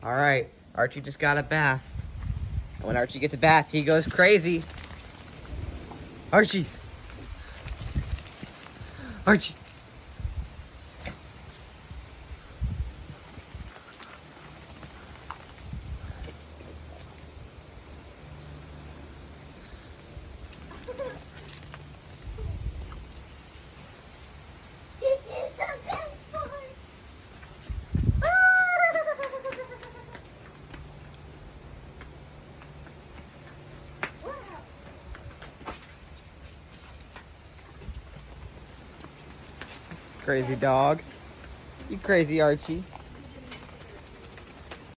All right, Archie just got a bath. When Archie gets a bath, he goes crazy. Archie. Archie. Crazy dog. You crazy, Archie.